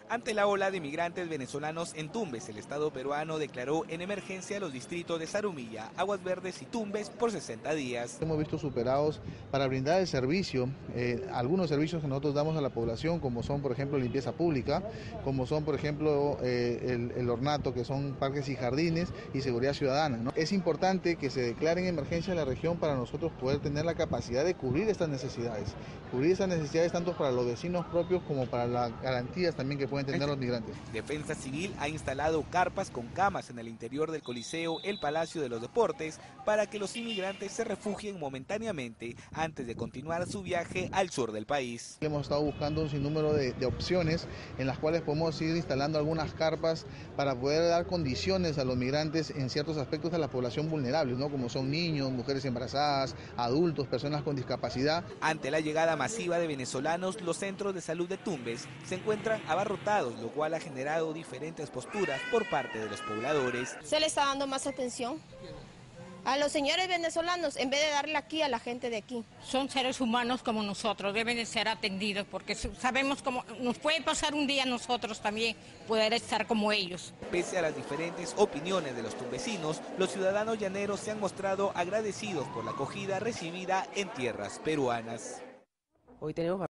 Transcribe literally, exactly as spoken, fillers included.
Ante la ola de migrantes venezolanos en Tumbes, el Estado peruano declaró en emergencia los distritos de Zarumilla, Aguas Verdes y Tumbes por sesenta días. Hemos visto superados para brindar el servicio, eh, algunos servicios que nosotros damos a la población, como son, por ejemplo, limpieza pública, como son, por ejemplo, eh, el, el ornato, que son parques y jardines, y seguridad ciudadana, ¿no? Es importante que se declare en emergencia la región para nosotros poder tener la capacidad de cubrir estas necesidades, cubrir estas necesidades tanto para los vecinos propios como para las garantías también que pueden tener los migrantes. Defensa Civil ha instalado carpas con camas en el interior del Coliseo, el Palacio de los Deportes, para que los inmigrantes se refugien momentáneamente antes de continuar su viaje al sur del país. Hemos estado buscando un sinnúmero de, de opciones en las cuales podemos ir instalando algunas carpas para poder dar condiciones a los migrantes en ciertos aspectos de la población vulnerable, ¿no? Como son niños, mujeres embarazadas, adultos, personas con discapacidad. Ante la llegada masiva de venezolanos, los centros de salud de Tumbes se encuentran abarrotados, lo cual ha generado diferentes posturas por parte de los pobladores. Se le está dando más atención a los señores venezolanos en vez de darle aquí a la gente de aquí. Son seres humanos como nosotros, deben de ser atendidos porque sabemos cómo nos puede pasar un día a nosotros también poder estar como ellos. Pese a las diferentes opiniones de los tumbesinos, los ciudadanos llaneros se han mostrado agradecidos por la acogida recibida en tierras peruanas. Hoy tenemos